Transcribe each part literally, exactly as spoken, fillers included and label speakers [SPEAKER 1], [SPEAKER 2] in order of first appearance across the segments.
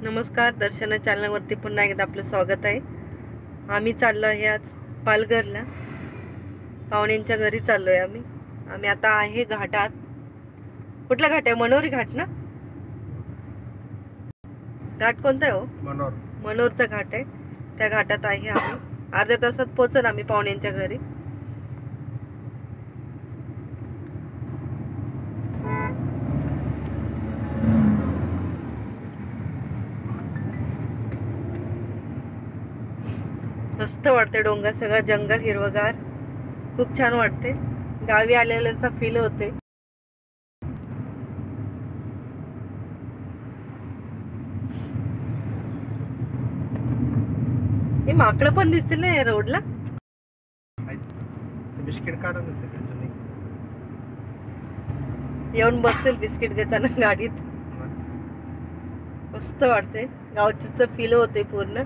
[SPEAKER 1] नमस्कार, दर्शना चॅनलवरती पुन्हा एकदा आपलं स्वागत आहे। आम्ही चाललो आहे आज पालघरला, पाहुण्यांच्या घरी चाललो आहे आम्ही आम्ही आता आहे घाटात। कुठला घाट आहे? मनोरी घाट ना? घाट कोणता आहे हो?
[SPEAKER 2] मनोर
[SPEAKER 1] मनोरचा घाट आहे। त्या घाटात आहे आम्ही। अर्ध्या तासात पोहोचल आम्ही पाहुण्यांच्या घरी। मस्त वाटते, डोंगर सगळं जंगल हिरवगार, खूप छान वाटते। गावी आलेल्याचा फील होते। हे माकडं पण दिसतील ना या रोडला?
[SPEAKER 2] बिस्किट काढून
[SPEAKER 1] येऊन बसतील बिस्किट देताना गाडीत। मस्त वाटते, गावचीच फील होते पूर्ण।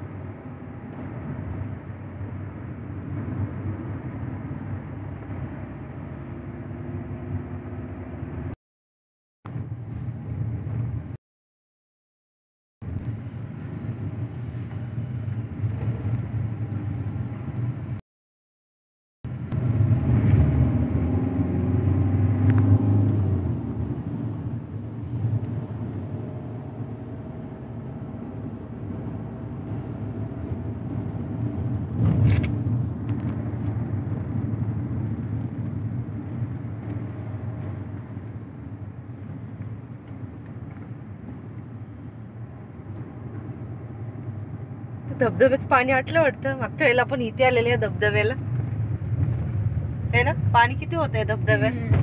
[SPEAKER 1] धबधब्याचं पाणी आटलं वाटतं। मागच्या वेळेला आपण इथे आलेले आहे धबधब्याला, है ना? पाणी किती होत आहे धबधब्यात?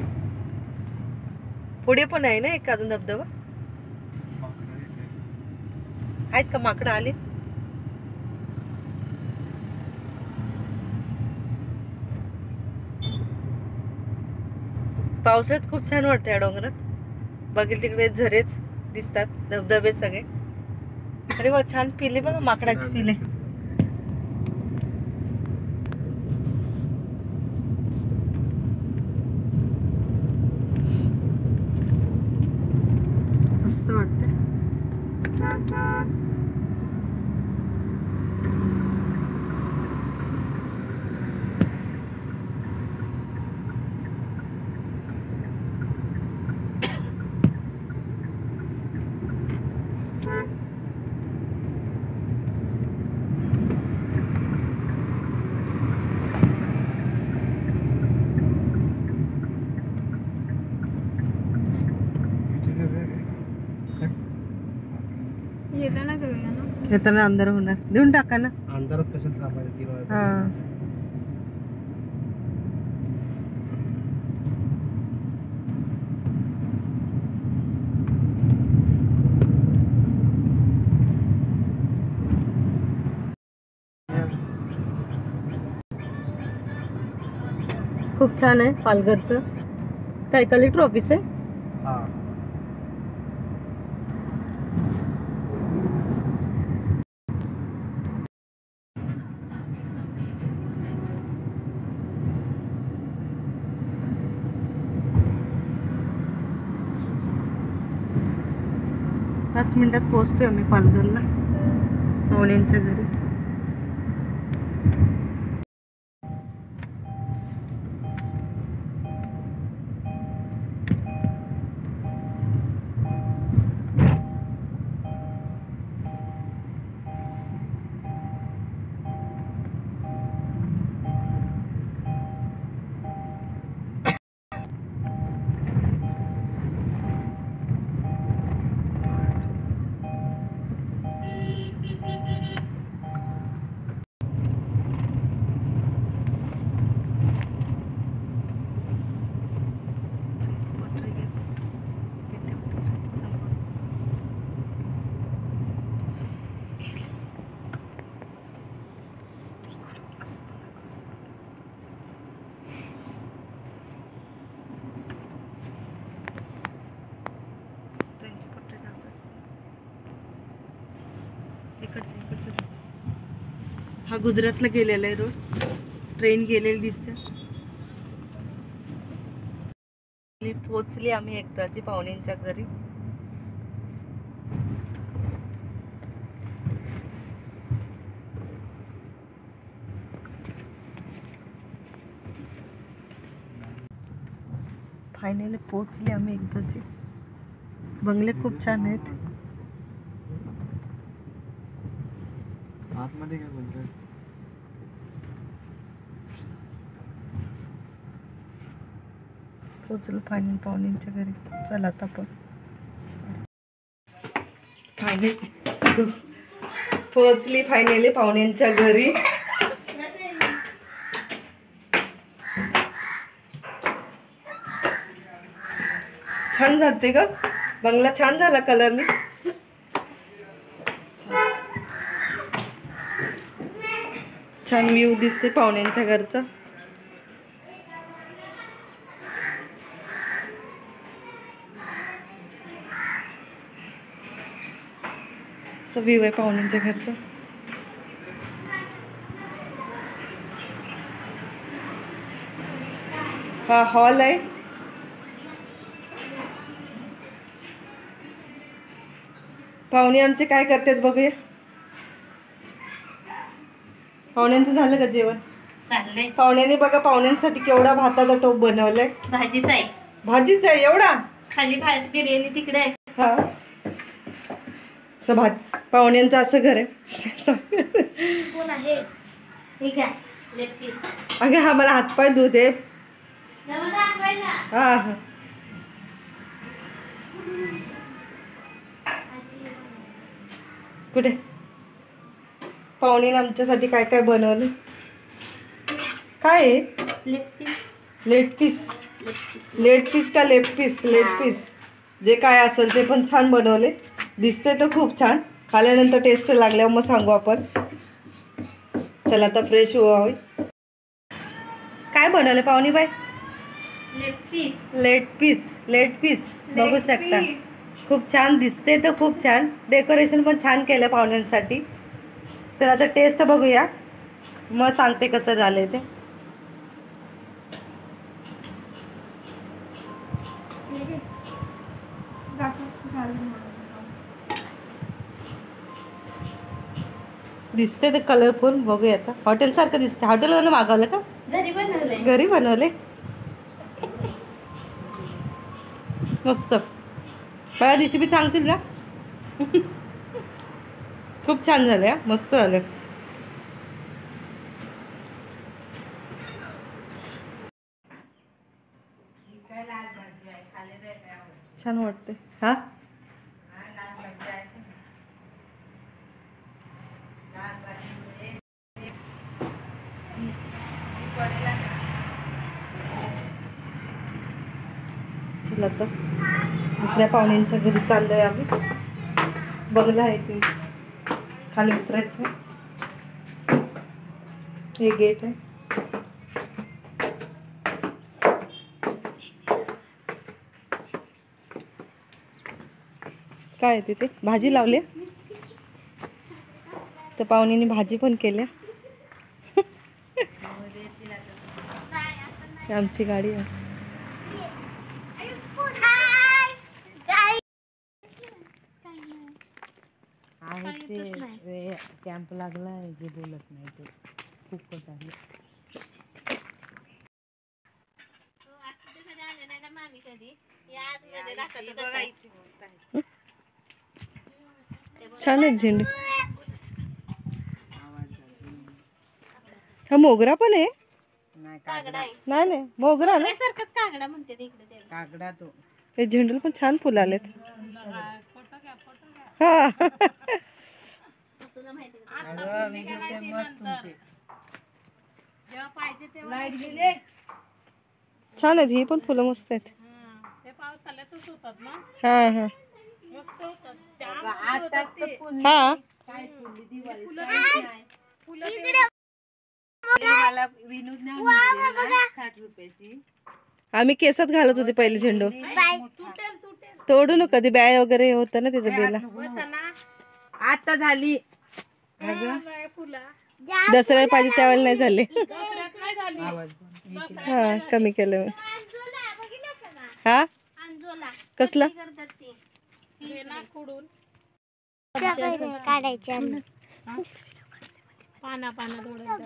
[SPEAKER 1] पुढे पण आहे ना एक अजून धबधबा? आहेत का माकडं आले? पावसाळ्यात खूप छान वाटतं या डोंगरात। बघेल तिकडे झरेच दिसतात, धबधबे सगळे। अरे वा, छान पिले बघा, माकडाची पिले। मस्त वाटते।
[SPEAKER 3] येताना घेऊया ना,
[SPEAKER 1] येताना अंधार होणार, देऊन टाका ना।
[SPEAKER 2] अंधारात कशाला थांबायचं? तीन वाजता
[SPEAKER 1] हा, खूप छान आहे पालघरचं। काय कलेक्टर ऑफिस आहे?
[SPEAKER 2] हा,
[SPEAKER 1] पाच मिनिटात पोहोचतोय आम्ही पालघरला, पाहुण्यांच्या घरी। हा गुजरातला गेलेला आहे रोड, ट्रेन गेलेली दिसते। पोचली आम्ही एकदाची पाहुण्यांच्या घरी। फायनली पोचले आम्ही एकदाचे. बंगले खूप छान आहेत.
[SPEAKER 2] आतमध्ये काय बोलतोय?
[SPEAKER 1] पोचलो फायनल पाहुण्यांच्या घरी. चला आता आपण फायनल पोचली फायनली पाहुण्यांच्या घरी. छान जाते का बंगला? छान झाला कलरनी. छान व्ह्यू दिसते पाहुण्यांच्या घरचा. व्ह्यू आहे पाहुण्यांच्या घरचा. हा हॉल आहे. पाहुणे आमचे काय करतात बघूया. पाहुण्यांचं झालं का जेवण?
[SPEAKER 4] चाललंय.
[SPEAKER 1] पाहुण्याने बघा पाहुण्यांसाठी केवढा भाताचा टोप बनवलाय.
[SPEAKER 4] भाजीच आहे.
[SPEAKER 1] भाजीच आहे एवढा.
[SPEAKER 4] खाली भात बिर्याणी तिकडे आहे.
[SPEAKER 1] हा असं भात. पाहुण्यांचं असं घर आहे.
[SPEAKER 4] कोण आहे? ठीक आहे. Leg piece.
[SPEAKER 1] अगं हा मला हातपाय धुत आहे.
[SPEAKER 4] जरा दाखवायला.
[SPEAKER 1] हा हा कुठे पाहुणे आमच्यासाठी काय काय बनवले? काय आहे?
[SPEAKER 4] Leg piece.
[SPEAKER 1] Late piece.
[SPEAKER 4] Leg piece.
[SPEAKER 1] Late piece का लेट पीस? लेट पीस जे काय असेल ते पण छान बनवले. दिसते तर खूप छान. खाल्यानंतर टेस्ट लागल्यावर मग सांगू आपण. चला आता फ्रेश व्हावी. काय बनवले पाहुणी बाई?
[SPEAKER 4] Leg piece.
[SPEAKER 1] Late piece. Late piece बघू शकता. खूप छान दिसते तर खूप छान. डेकोरेशन पण छान केलं पाहुण्यांसाठी. चला आता टेस्ट बघूया मग सांगते कसं झालंय ते. दिसते ते कलरफुल. बघूया आता. हॉटेल सारखं दिसते. हॉटेलवरून मागवलं का?
[SPEAKER 4] घरी बनवलंय.
[SPEAKER 1] घरी बनवले. मस्त. पहिल्या दिवशी बी सांगतील ना. खूप छान झाले. मस्त झाले. छान वाटते. हा चला आता दुसऱ्या पाहुण्यांच्या घरी चाललोय आम्ही. बंगला आहे ते खाली उतरायचं. हे गेट आहे. काय आहे तिथे? भाजी लावली तर पाहुण्यांनी भाजी पण केल्या. आमची गाडी आहे. कॅम्प लागला आहे जे बोलत नाही ते खूप कट आहे. छान आहे झेंडू. हा मोगरा पण आहे. नाही नाही मोगरा ना.
[SPEAKER 4] कागडा म्हणते इकडे.
[SPEAKER 2] कागडा तो.
[SPEAKER 1] हे झेंडूला पण छान फुलं आलेत. हा छान आहेत. ही पण फुलं मस्त आहेत. हा हा हा आम्ही केसात घालत होते पहिले झेंडू. तोडू नको कधी. बॅग वगैरे होतं ना त्याचं बेला.
[SPEAKER 4] आता झाली.
[SPEAKER 1] दसऱ्याला पाहिजे त्यावेळेला नाही झाले. हा कमी केलं. हा कसलं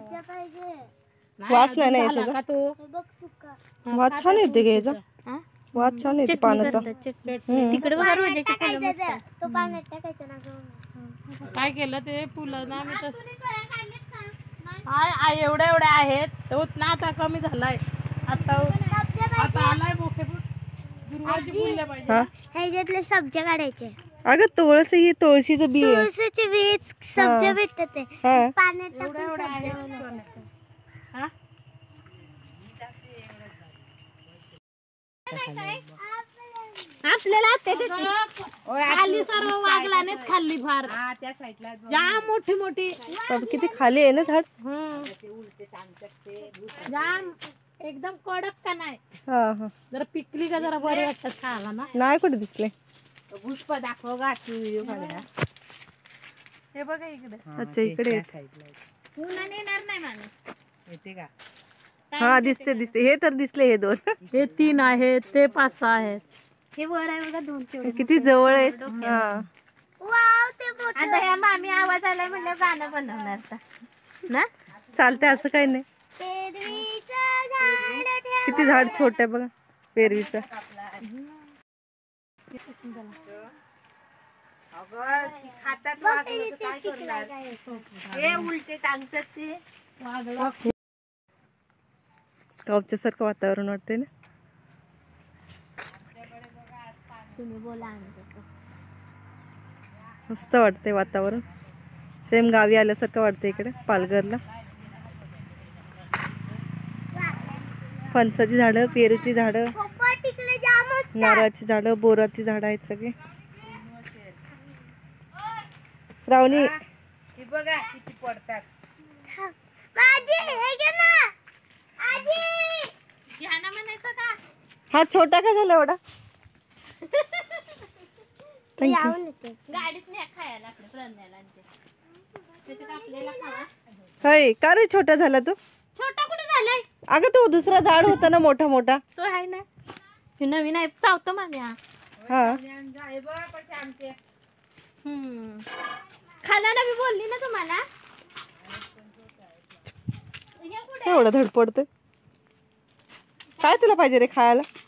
[SPEAKER 1] वास नाही ना येत. वास छान येते गे याचा. वाद छान येते पाण्याचा.
[SPEAKER 3] तिकडे बघा रोजाची फुलं मस्त आहेत.
[SPEAKER 4] तो पाण्यात टाकायचा ना गं.
[SPEAKER 5] काय केलं ते फुलं ना आम्ही तस आय आय एवढ्या एवढ्या आहेत तर उतना आता कमी झालाय. आता आता आलाय मोठे पण दुर्वाची फुलले पाहिजे.
[SPEAKER 1] हा
[SPEAKER 4] ह्याच्यातले सब्जा काढायचे.
[SPEAKER 1] अगं तुळस ही तुळशीचं बी आहे.
[SPEAKER 4] तुळशीचे वीज सब्जा भेटतात ते
[SPEAKER 1] हा
[SPEAKER 4] पाण्यात
[SPEAKER 5] एवढ्या
[SPEAKER 4] टाकून
[SPEAKER 5] एवढ्या
[SPEAKER 4] सब्जा
[SPEAKER 5] आहेत
[SPEAKER 4] बनवतात.
[SPEAKER 5] हा
[SPEAKER 3] आपल्याला आत्या देते. खाली सर्व वागलानेच खाल्ली फार. जाम मोठी मोठी
[SPEAKER 1] बाबा, किती खाली आहे ना झाड.
[SPEAKER 3] जाम एकदम कडक का नाही.
[SPEAKER 1] हा हा
[SPEAKER 5] जरा पिकली का जरा बरे वाटतात खायला ना.
[SPEAKER 1] नाही कुठे दिसले.
[SPEAKER 3] दाखव गा व्हिडिओ
[SPEAKER 5] हे बघा इकडे
[SPEAKER 1] अच्छा इकडे आहेत.
[SPEAKER 3] उन्हाने येणार नाही माणूस.
[SPEAKER 1] हा दिसते दिसते. हे तर दिसले हे दोन.
[SPEAKER 5] हे तीन आहेत ते पाच सहा आहेत.
[SPEAKER 3] हे वर आहे बघा दोन तेवढे.
[SPEAKER 1] किती जवळ आहेत. हा
[SPEAKER 4] वाव ते मोठं.
[SPEAKER 3] आता या मामी आवाज आलाय म्हणजे गाणं बनवणार आता. ना
[SPEAKER 1] चालते असं काही नाही.
[SPEAKER 4] पेरवीचं झाड ठेव.
[SPEAKER 1] किती झाड छोट आहे बघा पेरवीचं.
[SPEAKER 3] हे उलटे टांगतात ते.
[SPEAKER 1] गावच्या सारखं वातावरण वाटतंय ना.
[SPEAKER 3] तुम्ही बोला आम्ही करतो.
[SPEAKER 1] मस्त वाटतंय वातावरण. सेम गावी आल्यासारखं वाटतं इकडे पालघरला. फणसाची झाडं, पेरूची झाडं,
[SPEAKER 4] पप्पा तिकडे जामच.
[SPEAKER 1] नारळाची झाडं, बोराची झाडं आहेत सगळे. श्रावणी
[SPEAKER 3] बघा किती पडतात.
[SPEAKER 4] आजी हे घे ना. आजी
[SPEAKER 3] घ्या ना म्हणायचं का.
[SPEAKER 1] हा छोटा का झाला एवढा.
[SPEAKER 4] यावं येते.
[SPEAKER 3] गाडीत न्या खायला आपल्या प्रज्ञाला आणि ते. त्याच्यात आपल्याला खावा.
[SPEAKER 1] होय का रे छोटा झाला तो.
[SPEAKER 3] छोटा कुठे झालाय.
[SPEAKER 1] अगं तो दुसरा झाड होता ना मोठा मोठा.
[SPEAKER 3] तो आहे ना. हे नवीन आहे चावतो मामी. हा
[SPEAKER 1] हा
[SPEAKER 3] हम्म खाला ना मी बोलली ना तुम्हाला.
[SPEAKER 1] एवढा धड पडतोय. काय तुला पाहिजे रे खायला.